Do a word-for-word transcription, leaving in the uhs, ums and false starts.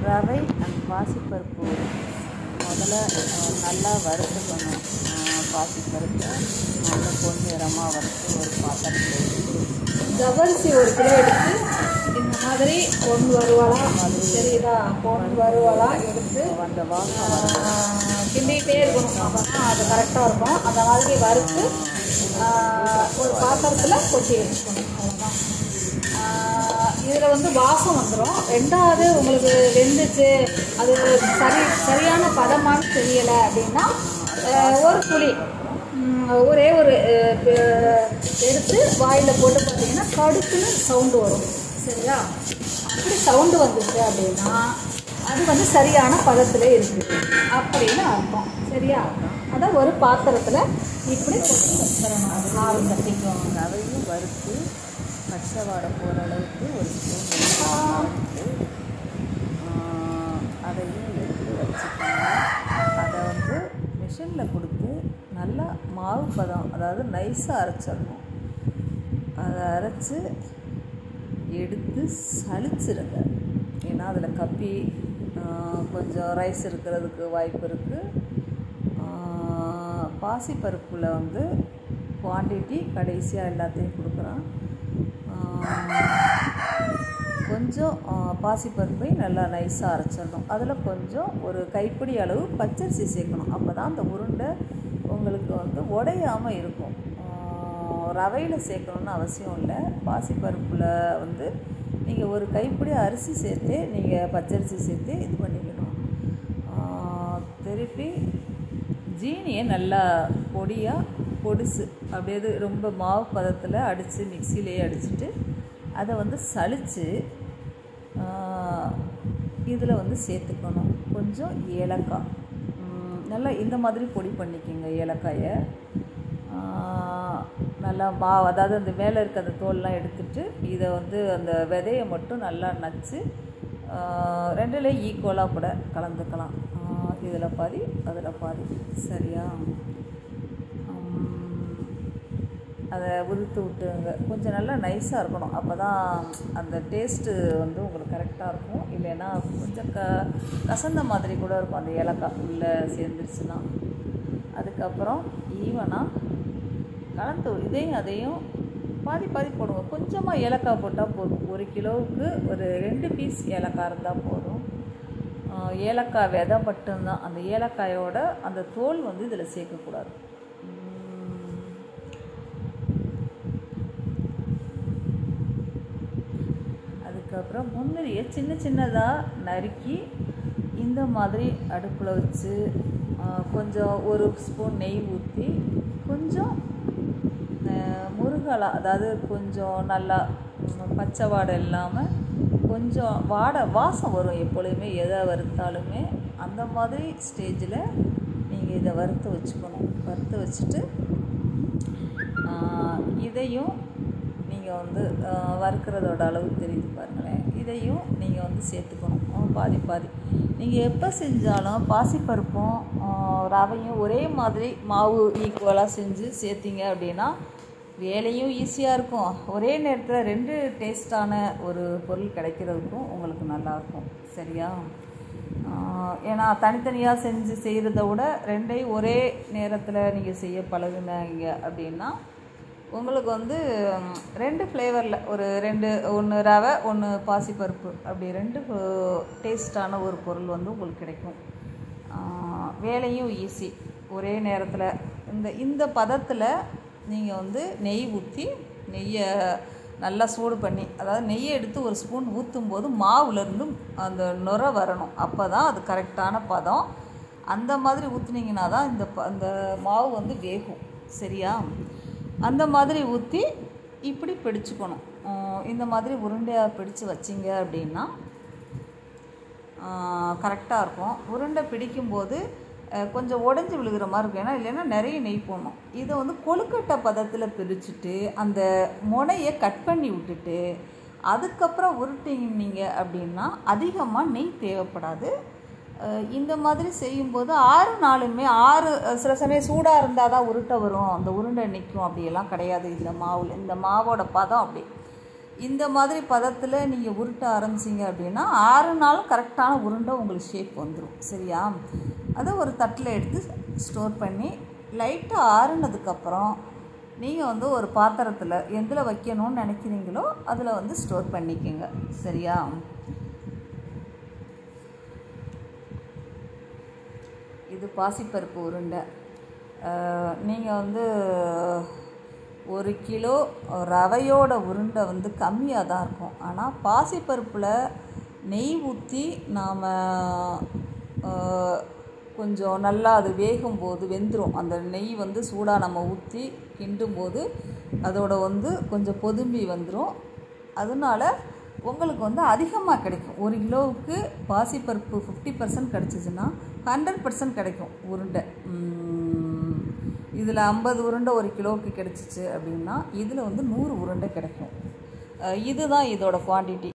ரவை அண்ட் பாசிப்பருப்பு முதல்ல நல்லா வறுத்துக்கணும். பாசிப்பருப்பை நல்லா பொன்னிறமாக வறுத்து ஒரு பாத்திரத்தில் ஜவ்வரிசி ஒரு கிலோ எடுத்து இந்த மாதிரி பொன் வறுவலாக மாதிரி சரிதா பொன் வறுவலாக எடுத்து அந்த வாசம் கிண்டிகிட்டே இருக்கணும். அப்போ தான் அது கரெக்டாக இருக்கும். அந்த மாதிரி வறுத்து ஒரு பாத்திரத்தில் கொட்டி வச்சுக்கணும். அவ்வளோதான். இதில் வந்து வாசம் வந்துடும். ரெண்டாவது உங்களுக்கு வெந்துச்சு அது சரி சரியான பதமானு தெரியலை அப்படின்னா ஒரு புளி ஒரே ஒரு எடுத்து வாயில் போட்டு பார்த்தீங்கன்னா கடுக்குன்னு சவுண்டு வரும். சரியா? அப்படி சவுண்டு வந்துச்சு அப்படின்னா அது வந்து சரியான பதத்தில் இருக்குது அப்படின்னு அர்த்தம். சரியா? அதை ஒரு பாத்திரத்தில் இப்படி கொட்டி வச்சிடணும். அது ஆறு தட்டிக்குவாங்க. ரவையும் வறுத்து பச்சை வாடை போகிற அளவுக்கு ஒரு ஸ்பூன் அதையும் எடுத்து வச்சுக்கோங்க. அதை வந்து மிஷினில் கொடுத்து நல்லா மாவு பதம், அதாவது நைஸாக அரைச்சிடணும். அதை அரைச்சி எடுத்து சளிச்சிருங்க. ஏன்னா அதில் கப்பி கொஞ்சம் ரைஸ் இருக்கிறதுக்கு வாய்ப்பு இருக்குது. பாசிப்பருப்பில் வந்து குவான்டிட்டி கடைசியாக எல்லாத்தையும் கொடுக்குறான். கொஞ்சம் பாசிப்பருப்பை நல்லா நைஸாக அரைச்சிடணும். அதில் கொஞ்சம் ஒரு கைப்பிடி அளவு பச்சரிசி சேர்க்கணும். அப்போ தான் அந்த உருண்டை உங்களுக்கு வந்து உடையாமல் இருக்கும். ரவையில் சேர்க்கணுன்னு அவசியம் இல்லை. பாசிப்பருப்பில் வந்து நீங்கள் ஒரு கைப்பிடி அரிசி சேர்த்து நீங்கள் பச்சரிசி சேர்த்து இது பண்ணிக்கணும். திருப்பி ஜீனியை நல்லா பொடியாக பொடிசு அப்படியே ரொம்ப மாவு பதத்தில் அடித்து மிக்சியிலேயே அடிச்சுட்டு அதை வந்து சளிச்சு இதில் வந்து சேர்த்துக்கணும். கொஞ்சம் ஏலக்காய் நல்லா இந்த மாதிரி பொடி பண்ணிக்கோங்க. ஏலக்காயை நல்லா மா அதாவது அந்த மேலே இருக்க அந்த தோல்லாம் எடுத்துட்டு இதை வந்து அந்த விதையை மட்டும் நல்லா நச்சு ரெண்டுல ஈக்குவலாக கூட கலந்துக்கலாம். இதில் பாதி அதில் பாதி. சரியா? அதை உதுத்து விட்டுங்க. கொஞ்சம் நல்லா நைஸாக இருக்கணும். அப்போ தான் அந்த டேஸ்ட்டு வந்து உங்களுக்கு கரெக்டாக இருக்கும். இல்லைன்னா கொஞ்சம் க கசந்த மாதிரி கூட இருக்கும் அந்த ஏலக்காய் உள்ளே சேர்ந்துருச்சுன்னா. அதுக்கப்புறம் ஈவனாக கலந்து இதையும் அதையும் பாதி பாதி போடுங்க. கொஞ்சமாக ஏலக்காய் போட்டால் போதும். ஒரு கிலோவுக்கு ஒரு ரெண்டு பீஸ் ஏலக்காய் இருந்தால் போதும். ஏலக்காய் விதை மட்டும்தான். அந்த ஏலக்காயோட அந்த தோல் வந்து இதில் சேர்க்கக்கூடாது. அதுக்கப்புறம் முந்திரியை சின்ன சின்னதாக நறுக்கி இந்த மாதிரி அடுப்பில் வச்சு கொஞ்சம் ஒரு ஸ்பூன் நெய் ஊற்றி கொஞ்சம் முருகலா, அதாவது கொஞ்சம் நல்லா பச்சை வாடை இல்லாமல் கொஞ்சம் வாடை வாசம் வரும் எப்பொழுதுமே எதை வறுத்தாலுமே. அந்த மாதிரி ஸ்டேஜில் நீங்கள் இதை வறுத்து வச்சுக்கணும். வறுத்து வச்சுட்டு இதையும் நீங்கள் வந்து வறுக்கிறதோட அளவு தெரியுது பாருங்களேன். இதையும் நீங்கள் வந்து சேர்த்துக்கணும் பாதி பாதி. நீங்கள் எப்போ செஞ்சாலும் பாசிப்பருப்பும் ரவையும் ஒரே மாதிரி மாவு ஈக்குவலாக செஞ்சு சேர்த்திங்க அப்படின்னா வேலையும் ஈஸியாக இருக்கும். ஒரே நேரத்தில் ரெண்டு டேஸ்டான ஒரு பொருள் கிடைக்கிறதுக்கும் உங்களுக்கு நல்லாயிருக்கும். சரியா? ஏன்னா தனித்தனியாக செஞ்சு செய்கிறத விட ரெண்டையும் ஒரே நேரத்தில் நீங்கள் செய்ய பழகுனாங்க அப்படின்னா உங்களுக்கு வந்து ரெண்டு ஃப்ளேவரில் ஒரு ரெண்டு ஒன்று ரவை ஒன்று பாசிப்பருப்பு அப்படி ரெண்டு டேஸ்டான ஒரு பொருள் வந்து உங்களுக்கு கிடைக்கும். வேலையும் ஈஸி. ஒரே நேரத்தில் இந்த இந்த பதத்தில் நீங்கள் வந்து நெய் ஊற்றி நெய்யை நல்லா சூடு பண்ணி, அதாவது நெய்யை எடுத்து ஒரு ஸ்பூன் ஊற்றும் போது மாவுலேருந்து அந்த நுர வரணும். அப்போ தான் அது கரெக்டான பதம். அந்த மாதிரி ஊற்றுனீங்கன்னா தான் இந்த அந்த மாவு வந்து வேகும். சரியா? அந்த மாதிரி ஊற்றி இப்படி பிடிச்சிக்கணும். இந்த மாதிரி உருண்டையாக பிடிச்சு வச்சிங்க அப்படின்னா கரெக்டாக இருக்கும். உருண்டை பிடிக்கும்போது கொஞ்சம் உடஞ்சி விழுகிற மாதிரி இருக்கும். ஏன்னா இல்லைன்னா நிறைய நெய் போடணும். இதை வந்து கொழுக்கட்டை பதத்தில் பிரிச்சுட்டு அந்த முனையை கட் பண்ணி விட்டுட்டு அதுக்கப்புறம் உருட்டிங்க அப்படின்னா அதிகமாக நெய் தேவைப்படாது. இந்த மாதிரி செய்யும்போது ஆறு நாளுமே ஆறு சில சமயம் சூடாக இருந்தால் தான் உருட்டை வரும், அந்த உருண்டை நிற்கும். அப்படியெல்லாம் கிடையாது. இந்த மாவில் இந்த மாவோட பதம் அப்படி இந்த மாதிரி பதத்தில் நீங்கள் உருட்ட ஆரம்பிச்சிங்க அப்படின்னா ஆறு நாளும் கரெக்டான உருண்டை உங்களுக்கு ஷேப் வந்துடும். சரியா? அதை ஒரு தட்டில் எடுத்து ஸ்டோர் பண்ணி லைட்டாக ஆறுனதுக்கப்புறம் நீங்கள் வந்து ஒரு பாத்திரத்தில் எதில் வைக்கணும்னு நினைக்கிறீங்களோ அதில் வந்து ஸ்டோர் பண்ணிக்கோங்க. சரியா? இது பாசிப்பருப்பு உருண்டை. நீங்கள் வந்து ஒரு கிலோ ரவையோட உருண்டை வந்து கம்மியாக தான் இருக்கும். ஆனால் பாசிப்பருப்பில் நெய் ஊற்றி நாம் கொஞ்சம் நல்லா அது வேகும்போது வெந்துடும். அந்த நெய் வந்து சூடாக நம்ம ஊற்றி கிண்டும்போது அதோட வந்து கொஞ்சம் பொதும்பி வந்துடும். அதனால உங்களுக்கு வந்து அதிகமாக கிடைக்கும். ஒரு கிலோவுக்கு பாசிப்பருப்பு ஃபிஃப்டி பர்சன்ட் கிடச்சிச்சின்னா ஹண்ட்ரட் பர்சன்ட் கிடைக்கும் உருண்டை. இதில் ஐம்பது உருண்டை ஒரு கிலோவுக்கு கிடச்சிச்சு அப்படின்னா இதில் வந்து நூறு உருண்டை கிடைக்கும். இதுதான் இதோட குவான்டிட்டி.